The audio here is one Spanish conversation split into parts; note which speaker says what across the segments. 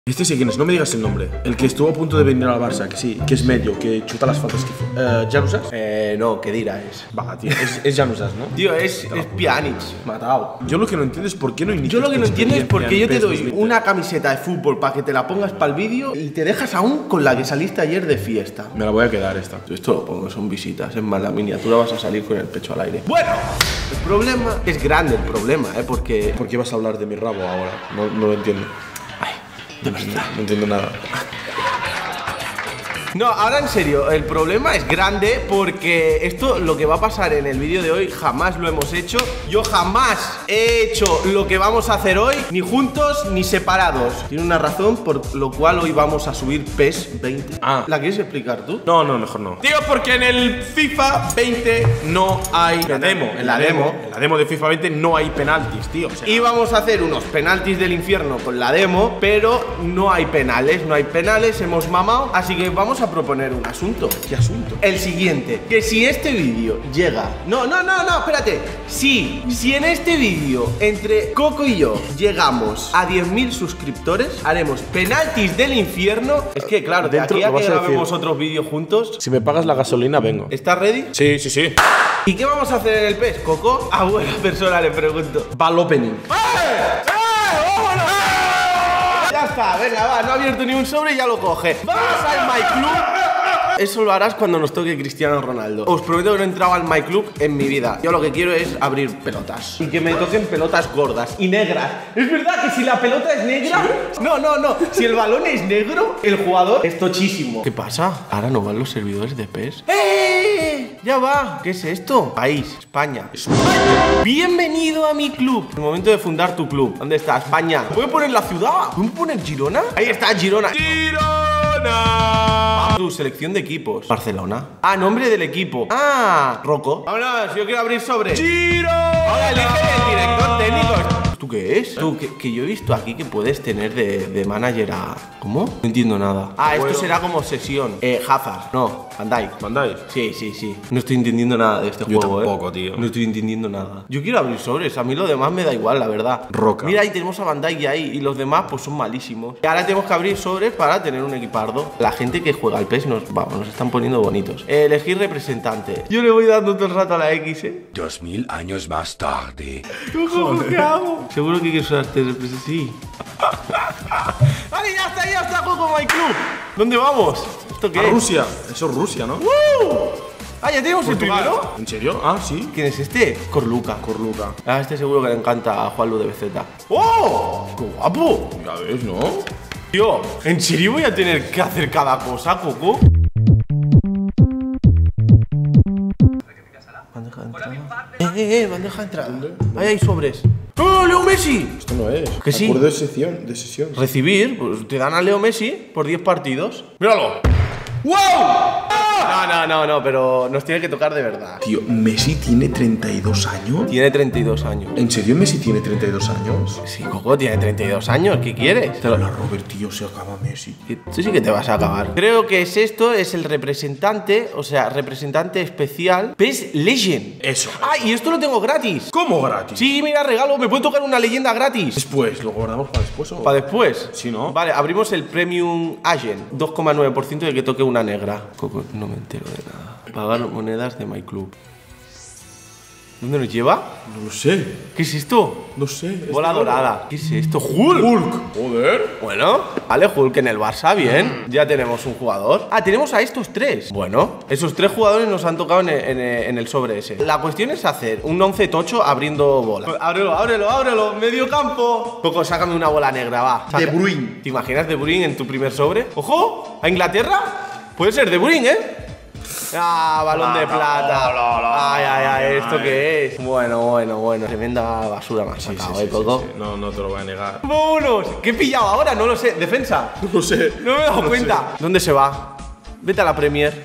Speaker 1: Este sí quién es, no me digas el nombre. El que estuvo a punto de venir al Barça, que sí, que es medio, que chuta las faltas que ¿Januzas?
Speaker 2: No, que dirá es.
Speaker 1: Va, tío, es Januzas, ¿no?
Speaker 2: Tío, es Pjanic, matado.
Speaker 1: Yo lo que no entiendo es por qué no inicias.
Speaker 2: Yo lo que no entiendo es por qué yo te doy
Speaker 1: 2020.
Speaker 2: una camiseta de fútbol para que te la pongas para el vídeo y te dejas aún con la que saliste ayer de fiesta.
Speaker 1: Me la voy a quedar esta.
Speaker 2: Esto lo pongo, son visitas, es más, la miniatura vas a salir con el pecho al aire. Bueno, el problema es grande, el problema, porque...
Speaker 1: ¿Por qué vas a hablar de mi rabo ahora? No lo entiendo.
Speaker 2: Ay, de verdad.
Speaker 1: No entiendo nada.
Speaker 2: No, ahora en serio, el problema es grande porque esto, lo que va a pasar en el vídeo de hoy, jamás lo hemos hecho. Yo jamás he hecho lo que vamos a hacer hoy, ni juntos ni separados. Tiene una razón por lo cual hoy vamos a subir PES 20.
Speaker 1: Ah.
Speaker 2: ¿La quieres explicar tú?
Speaker 1: No, mejor no.
Speaker 2: Tío, porque en el FIFA 20 no hay...
Speaker 1: En la demo de FIFA 20 no hay penaltis, tío. O sea,
Speaker 2: Y vamos a hacer unos penaltis del infierno con la demo, pero no hay penales, hemos mamado, así que vamos a proponer un asunto.
Speaker 1: ¿qué asunto?
Speaker 2: El siguiente, que si este vídeo llega... No, espérate. Si en este vídeo, entre Coco y yo, llegamos a 10.000 suscriptores, haremos penaltis del infierno. Es que claro, de
Speaker 1: Dentro
Speaker 2: aquí a
Speaker 1: lo
Speaker 2: que
Speaker 1: vas a
Speaker 2: grabemos
Speaker 1: decir.
Speaker 2: otros vídeos juntos.
Speaker 1: Si me pagas la gasolina, vengo.
Speaker 2: ¿Estás ready?
Speaker 1: Sí.
Speaker 2: ¿Y qué vamos a hacer en el PES, Coco? A buena persona le pregunto.
Speaker 1: Ball opening.
Speaker 2: ¡Vámonos! Ya está, venga, va, no ha abierto ni un sobre y ya lo coge. Vamos al My Club. Eso lo harás cuando nos toque Cristiano Ronaldo. Os prometo que no he entrado al My Club en mi vida. Yo lo que quiero es abrir pelotas. Y que me toquen pelotas gordas y negras. ¿Es verdad que si la pelota es negra? ¿Sí? No. Si el balón es negro, el jugador es tochísimo. ¿Qué pasa? Ahora no van los servidores de PES. ¡Eh! Ya va. ¿Qué es esto? País, España. Bienvenido a mi club. El momento de fundar tu club. ¿Dónde está? España. ¿Puedo poner la ciudad? ¿Puedo poner Girona? Ahí está, Girona. Tu selección de equipos. Barcelona. Ah, nombre del equipo. Ah, Rocco. Vámonos, yo quiero abrir sobre. ¡Girona! Ahora elige el director técnico. ¿Tú qué es? Tú, que yo he visto aquí que puedes tener de manager a... ¿Cómo? No entiendo nada. Ah, esto será como sesión. Hazard. No, Van Dijk.
Speaker 1: ¿Van Dijk?
Speaker 2: Sí. No estoy entendiendo nada de este
Speaker 1: Yo
Speaker 2: juego,
Speaker 1: tampoco, tío.
Speaker 2: No estoy entendiendo nada. Yo quiero abrir sobres. A mí lo demás me da igual, la verdad.
Speaker 1: Roca.
Speaker 2: Mira, ahí tenemos a Van Dijk ahí. Y los demás, pues son malísimos. Y ahora tenemos que abrir sobres para tener un equipardo. La gente que juega al PES nos están poniendo bonitos. Elegir representante. Yo le voy dando todo el rato a la X,
Speaker 3: 2000 años más tarde.
Speaker 2: ¿Qué hago? Seguro que quieres usarte representante. Sí. Vale, ya está, Coco My Club. ¿Dónde vamos? ¿Esto qué
Speaker 1: A
Speaker 2: es?
Speaker 1: Rusia. Eso es Rusia, ¿no?
Speaker 2: Ah, ¿ya tenemos el primero?
Speaker 1: ¿En serio? Ah, sí.
Speaker 2: ¿Quién es este? Corluca. Ah, este seguro que le encanta a Juanlu de BZ. ¡Oh! ¡Qué guapo!
Speaker 1: Ya ves, ¿no?
Speaker 2: Tío, ¿en serio voy a tener que hacer cada cosa, Coco? Bandeja de entrada. Bandeja de entrada. Ahí hay sobres. ¡Oh, Leo Messi!
Speaker 1: Esto no es.
Speaker 2: Que sí.
Speaker 1: Acuerdo de sesión.
Speaker 2: Recibir, pues te dan a Leo Messi por 10 partidos. ¡Míralo! ¡Wow! No, pero nos tiene que tocar de verdad.
Speaker 1: Tío, ¿Messi tiene 32 años?
Speaker 2: Tiene 32 años.
Speaker 1: ¿En serio Messi tiene 32 años?
Speaker 2: Sí, Coco, tiene 32 años. ¿Qué quieres?
Speaker 1: Hola, Robert, tío, se acaba Messi.
Speaker 2: Tú sí que te vas a acabar. Creo que es el representante, o sea, representante especial PES Legend.
Speaker 1: Eso.
Speaker 2: Ah, y esto lo tengo gratis.
Speaker 1: ¿Cómo gratis?
Speaker 2: Sí, mira, regalo, me puede tocar una leyenda gratis.
Speaker 1: Después, ¿lo guardamos para después o...?
Speaker 2: ¿Para después?
Speaker 1: Sí, ¿no?
Speaker 2: Vale, abrimos el Premium Agent. 2,9% de que toque una negra. Coco, no me entero de nada. Pagar monedas de My Club. ¿Dónde nos lleva?
Speaker 1: No lo sé.
Speaker 2: ¿Qué es esto?
Speaker 1: No sé.
Speaker 2: Bola dorada. ¿Qué es esto? ¡Hulk!
Speaker 1: Joder.
Speaker 2: Bueno, vale, Hulk en el Barça, bien. Ya tenemos un jugador. Ah, tenemos a estos tres. Bueno, esos tres jugadores nos han tocado en el sobre ese. La cuestión es hacer un 11 tocho abriendo bola. Ábrelo. Medio campo. Coco, sácame una bola negra, va.
Speaker 1: De Bruyne.
Speaker 2: ¿Te imaginas De Bruyne en tu primer sobre? ¡Ojo! ¿A Inglaterra? Puede ser De Bruyne, ¿eh? Ah, balón de plata. Ay, ¿esto qué es? Bueno. Tremenda basura me has sacado, Coco.
Speaker 1: Sí. No te lo voy a negar.
Speaker 2: ¡Vámonos! ¿Qué he pillado ahora? No lo sé. ¿Defensa?
Speaker 1: No lo sé.
Speaker 2: No me he dado cuenta. ¿Dónde se va? Vete a la Premier.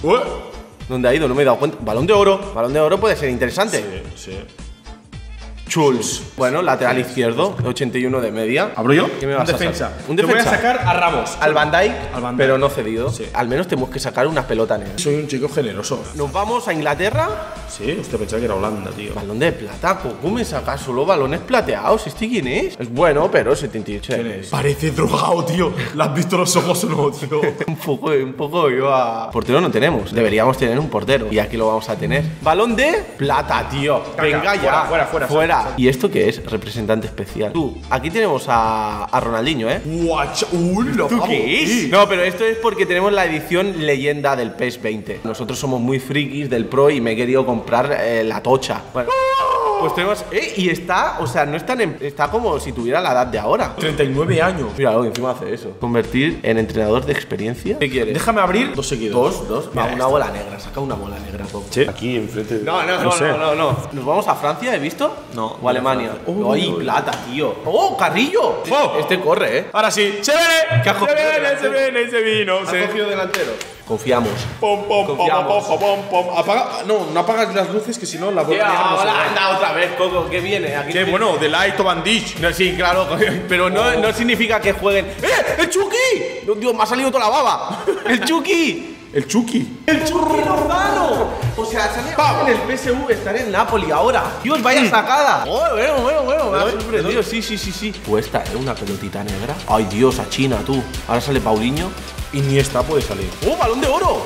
Speaker 2: ¿Dónde ha ido? No me he dado cuenta. Balón de oro. Balón de oro puede ser interesante.
Speaker 1: Sí.
Speaker 2: Schulz. Bueno, lateral izquierdo, 81 de media.
Speaker 1: ¿Abro yo?
Speaker 2: ¿Qué me vas
Speaker 1: un
Speaker 2: a
Speaker 1: defensa.
Speaker 2: sacar? Un
Speaker 1: Te voy a
Speaker 2: defensa.
Speaker 1: sacar a Ramos.
Speaker 2: Al Van Dijk,
Speaker 1: Al Van Dijk.
Speaker 2: pero no cedido.
Speaker 1: Sí.
Speaker 2: Al menos tenemos que sacar una pelota negra.
Speaker 1: Soy un chico generoso.
Speaker 2: Nos vamos a Inglaterra.
Speaker 1: Sí, usted pensaba que era Holanda, tío.
Speaker 2: Balón de plata, ¿cómo me sacas solo balones plateados? ¿Este quién es? Es bueno, pero 78.
Speaker 1: ¿Quién es? Parece drogado, tío. ¿Le has visto los ojos o no, tío?
Speaker 2: un poco yo a... Portero no tenemos. Deberíamos tener un portero. Y aquí lo vamos a tener. Balón de plata, tío. Venga ya.
Speaker 1: Fuera.
Speaker 2: ¿Y esto qué es? Representante especial. Tú, aquí tenemos a Ronaldinho, ¿eh?
Speaker 1: Guacha. Lo
Speaker 2: ¿Tú qué es? No, pero esto es porque tenemos la edición leyenda del PES 20. Nosotros somos muy frikis del Pro y me he querido comprar la tocha. Bueno, pues tenemos... y está, o sea, no es tan... está como si tuviera la edad de ahora.
Speaker 1: 39 años.
Speaker 2: Mira, encima hace eso. Convertir en entrenador de experiencia. ¿Qué quieres?
Speaker 1: Déjame abrir 2 seguidos.
Speaker 2: Dos. Va, una bola negra. Saca una bola negra, Coco.
Speaker 1: Sí. Aquí enfrente.
Speaker 2: No. ¿Nos vamos a Francia, he visto?
Speaker 1: No.
Speaker 2: ¿O Alemania? ¡Ay, plata, tío! ¡Oh, Carrillo!
Speaker 1: Oh.
Speaker 2: Este corre, ¿eh?
Speaker 1: Ahora sí. ¡Se viene!
Speaker 2: ¿Qué has cogido?
Speaker 1: Se vino.
Speaker 2: ¿Has cogido delantero? Confiamos.
Speaker 1: Confiamos. Apaga. No apagas las luces que si no la voy a
Speaker 2: Anda otra vez, Coco. ¿Qué viene? Aquí
Speaker 1: Qué bueno, de Light o Van Dijk.
Speaker 2: No, sí, claro, pero no significa que jueguen. ¡El Chucky! Dios, me ha salido toda la baba. ¡El Chucky!
Speaker 1: El Chucky.
Speaker 2: ¡El Chucky Lozano! O sea, sale en el PSV, está en el Napoli ahora. Dios, vaya sacada. Oh, bueno, me ha sorprendido. Sí. Cuesta, una pelotita negra. Ay, Dios, a China, tú. Ahora sale Paulinho.
Speaker 1: Iniesta puede salir.
Speaker 2: ¡Oh, balón de oro!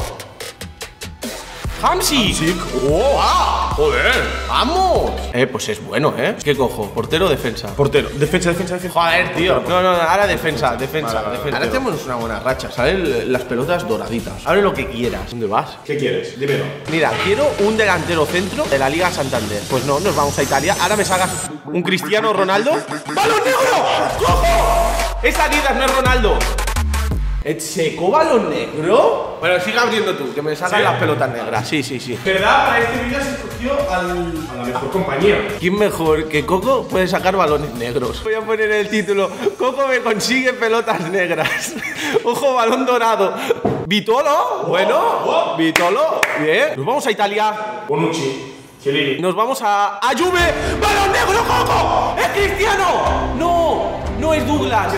Speaker 2: ¡Hamsik! ¡Oh! ¡Ah! ¡Joder! ¡Vamos! Pues es bueno, ¿eh? ¿Qué cojo? ¿Portero o defensa?
Speaker 1: Portero. Defensa.
Speaker 2: Joder, tío. No, ahora defensa.
Speaker 1: Vale.
Speaker 2: Ahora tenemos una buena racha. Salen las pelotas doraditas. Abre lo que quieras. ¿Dónde vas?
Speaker 1: ¿Qué quieres? Dímelo.
Speaker 2: Mira, quiero un delantero centro de la Liga Santander. Pues no, nos vamos a Italia. Ahora me sacas un Cristiano Ronaldo. ¡Balón negro! ¡Cojo! Es Adidas, no es Ronaldo. ¿Seco balón negro? Bueno, sigue abriendo tú, que me salgan las pelotas negras. Sí.
Speaker 1: ¿Verdad? Para este vídeo se escogió a la mejor compañía.
Speaker 2: ¿Quién mejor que Coco puede sacar balones negros? Voy a poner el título: Coco me consigue pelotas negras. Ojo, balón dorado. Vitolo, bueno, Vitolo, bien. Nos vamos a Italia.
Speaker 1: Bonucci. Chiellini.
Speaker 2: Nos vamos a Juve. ¡Balón negro, Coco! ¡Es Cristiano! No es Douglas.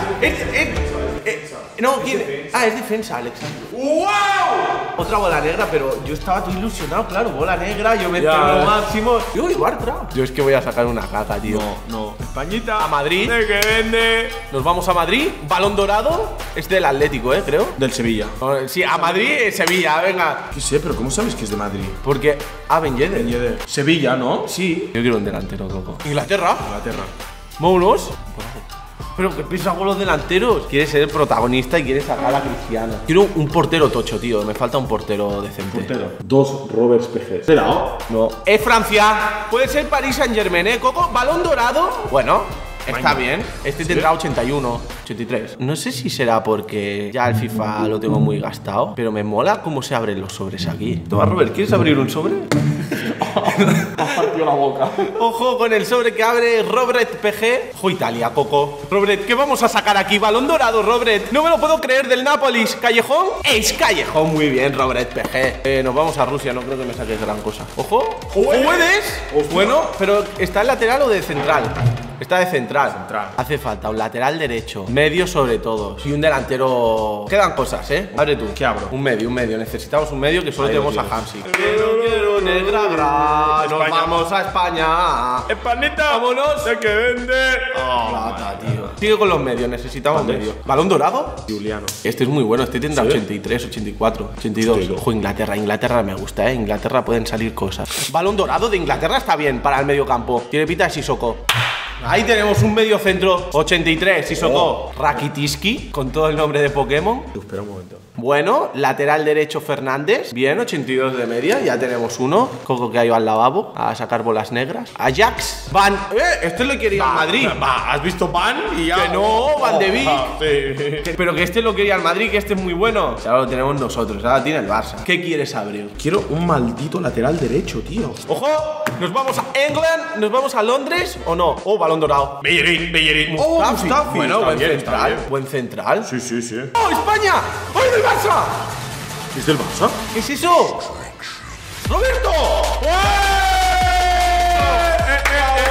Speaker 2: No, ¿quién? Es defensa, Alexander.
Speaker 1: ¡Wow!
Speaker 2: Otra bola negra, pero yo estaba todo ilusionado, claro, bola negra, yo me espero lo máximo. Yo Bartra. Yo es que voy a sacar una caca, tío.
Speaker 1: No. Españita.
Speaker 2: A Madrid.
Speaker 1: De que vende.
Speaker 2: Nos vamos a Madrid. Balón dorado. Es del Atlético, creo.
Speaker 1: Del Sevilla.
Speaker 2: Sí, a Madrid, Sevilla, venga.
Speaker 1: ¿Qué sé? Pero ¿cómo sabes que es de Madrid?
Speaker 2: Porque. Ben Yedder.
Speaker 1: Sevilla, ¿no?
Speaker 2: Sí. Yo quiero un delantero, Coco. Inglaterra.
Speaker 1: Vámonos.
Speaker 2: Pero que piensa con los delanteros. Quiere ser el protagonista y quiere sacar a Cristiano. Quiero un portero tocho, tío. Me falta un portero decente.
Speaker 1: 2 Roberts PG. ¿Será?
Speaker 2: No. Es Francia. Puede ser Paris Saint-Germain, Coco. Balón dorado. Bueno, está bien. Este tendrá 81, 83. No sé si será porque ya el FIFA lo tengo muy gastado, pero me mola cómo se abren los sobres aquí. Toma, Robert, ¿quieres abrir un sobre?
Speaker 1: Me has partido la boca.
Speaker 2: Ojo con el sobre que abre Robert PG. Ojo Italia, Coco. Robert, ¿qué vamos a sacar aquí? Balón dorado, Robert. No me lo puedo creer, del Nápoles. ¿Callejón? Es Callejón. Muy bien, Robert PG. Nos vamos a Rusia, no creo que me saques gran cosa. Ojo. ¿Puedes? Bueno, pero ¿está en lateral o de central? Está de central. Hace falta un lateral derecho, medio sobre todo, y un delantero. Quedan cosas, Abre tú.
Speaker 1: ¿Qué abro?
Speaker 2: Un medio. Necesitamos un medio que solo tenemos a Hamsik. Quiero negra gra. Nos vamos a España.
Speaker 1: Españita.
Speaker 2: Vámonos.
Speaker 1: De que vende.
Speaker 2: Plata, tío. Sigue con los medios, necesitamos medio. ¿Balón dorado?
Speaker 1: Juliano.
Speaker 2: Este es muy bueno, este tendrá 83, 84, 82. Ojo, Inglaterra me gusta, Inglaterra pueden salir cosas. Balón dorado de Inglaterra está bien para el medio campo. Tiene pinta de Sissoko. Ahí tenemos un medio centro, 83, Sissoko. Rakitiski, con todo el nombre de Pokémon.
Speaker 1: Espera un momento.
Speaker 2: Bueno, lateral derecho Fernández. Bien, 82 de media, ya tenemos uno. Coco que ha ido al lavabo a sacar bolas negras. Ajax. Van. Este lo quería al Madrid.
Speaker 1: ¿Has visto Van? Y ya.
Speaker 2: Que no, Van de Beek.
Speaker 1: Sí.
Speaker 2: Pero que este lo quería al Madrid, que este es muy bueno. Ahora lo tenemos nosotros, ahora tiene el Barça. ¿Qué quieres abrir?
Speaker 1: Quiero un maldito lateral derecho, tío.
Speaker 2: ¡Ojo! ¿Nos vamos a England? ¿Nos vamos a Londres o no? Oh, balón dorado.
Speaker 1: Bellerín.
Speaker 2: Mustafi. Bueno, buen
Speaker 1: bien,
Speaker 2: central.
Speaker 1: bien.
Speaker 2: Buen central.
Speaker 1: Sí.
Speaker 2: ¡Oh, España! ¡Oh, del Barça!
Speaker 1: ¿Es del Barça?
Speaker 2: ¿Qué es eso? ¡Roberto! ¡Vámonos!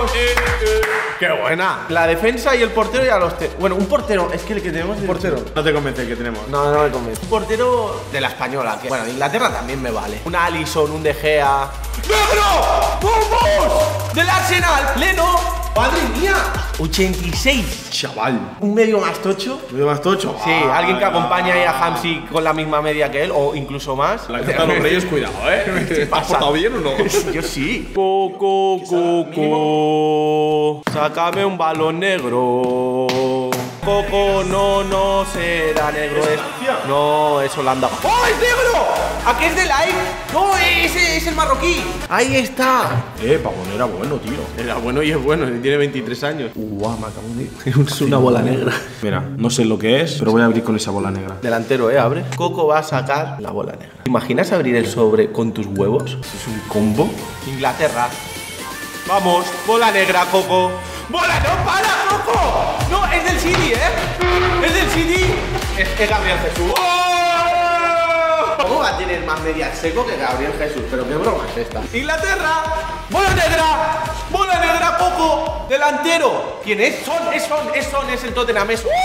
Speaker 2: ¡Qué buena! La defensa y el portero ya los bueno, un portero, es que el que tenemos es
Speaker 1: Portero. No te convence el que tenemos.
Speaker 2: No me convence. Un portero de la española, que bueno, Inglaterra también me vale. Un Alisson, un De Gea. ¡Negro! ¡Vamos! ¡Del Arsenal! ¡Leno! ¡Madre mía! 86.
Speaker 1: Chaval.
Speaker 2: Un medio más tocho.
Speaker 1: ¿Medio más tocho?
Speaker 2: Sí, alguien que acompañe ahí a Hamsik con la misma media que él, o incluso más.
Speaker 1: La carta de los Reyes, cuidado, ¿Te has portado bien o no?
Speaker 2: Yo sí. Coco. Sácame un balón negro. Coco, no será negro. No, es Holanda. ¡Oh, es negro! ¿A qué es de like? No, ese es el marroquí. Ahí está.
Speaker 1: Pavón era bueno, tío.
Speaker 2: Era bueno y es bueno, tiene 23 años. Me acabo de... Es una bola negra.
Speaker 1: Mira, no sé lo que es, pero voy a abrir con esa bola negra.
Speaker 2: Delantero, abre. Coco va a sacar la bola negra. ¿Te imaginas abrir el sobre con tus huevos? Es un combo. Inglaterra. Vamos, bola negra, Coco. ¡Bola, no para, Coco! No, es del City, Es del City. Es Gabriel Jesús. ¡Oh! ¿Cómo va a tener más media seco que Gabriel Jesús? Pero qué broma es esta. Inglaterra. ¡Bola negra! ¡Bola negra, Coco! ¡Delantero! ¿Quién es? Son, es el Tottenham.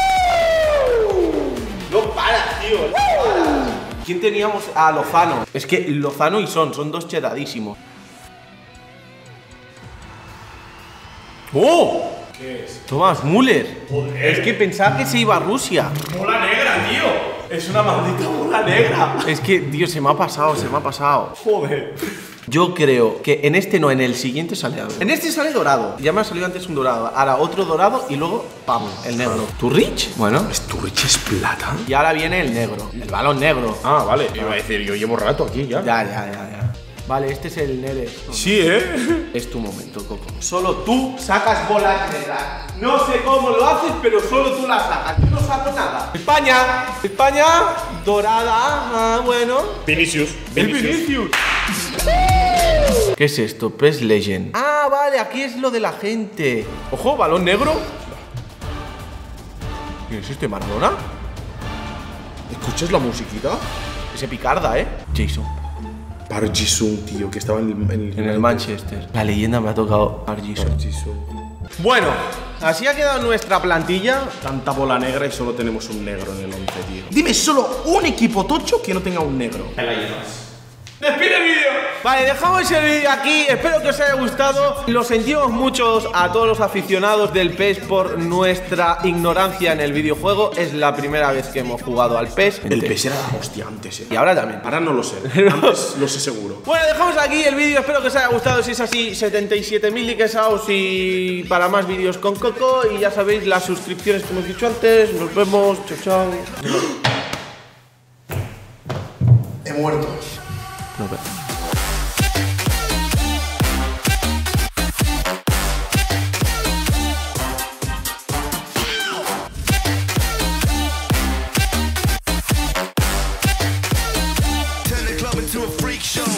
Speaker 2: No para, tío. No para. ¿Quién teníamos? A Lozano. Es que Lozano y son dos chedadísimos. ¡Oh!
Speaker 1: ¿Qué es?
Speaker 2: Thomas Müller. Joder. Es que pensaba que se iba a Rusia.
Speaker 1: ¡Bola negra, tío! Es una maldita bola negra.
Speaker 2: Es que, tío, se me ha pasado.
Speaker 1: Joder.
Speaker 2: Yo creo que en este no, en el siguiente sale algo. En este sale dorado. Ya me ha salido antes un dorado. Ahora otro dorado y luego, ¡pam! El negro. ¿Turrich? Bueno.
Speaker 1: ¿Turrich es plata?
Speaker 2: Y ahora viene el negro. El balón negro.
Speaker 1: Ah, vale. Iba a decir, yo llevo rato aquí ya.
Speaker 2: Ya. Vale, este es el Neres.
Speaker 1: Sí,
Speaker 2: Es tu momento, Coco. Solo tú sacas bolas negras. No sé cómo lo haces, pero solo tú las sacas. Yo no saco nada. España, dorada. Bueno.
Speaker 1: Vinicius.
Speaker 2: El Vinicius. ¿Qué es esto? PES Legend. Ah, vale, aquí es lo de la gente. Ojo, balón negro. ¿Quién es este, Maradona?
Speaker 1: ¿Escuchas la musiquita?
Speaker 2: Ese picarda, Jason.
Speaker 1: Park Ji-sung, tío, que estaba en
Speaker 2: el Manchester. La leyenda me ha tocado Park Ji-sung. Bueno, así ha quedado nuestra plantilla.
Speaker 1: Tanta bola negra y solo tenemos un negro en el 11, tío. Dime solo un equipo tocho que no tenga un negro. Ahí la llevas.
Speaker 2: ¡Despide el vídeo! Vale, dejamos el vídeo aquí. Espero que os haya gustado. Lo sentimos muchos a todos los aficionados del PES por nuestra ignorancia en el videojuego. Es la primera vez que hemos jugado al PES.
Speaker 1: El PES era la hostia antes,
Speaker 2: Y ahora también.
Speaker 1: Ahora no lo sé. Antes lo sé seguro.
Speaker 2: Bueno, dejamos aquí el vídeo. Espero que os haya gustado. Si es así, 77.000 likes y para más vídeos con Coco. Y ya sabéis, las suscripciones que hemos dicho antes. Nos vemos. Chao.
Speaker 1: He muerto.
Speaker 2: Nos vemos.
Speaker 4: Turn the club into a freak show.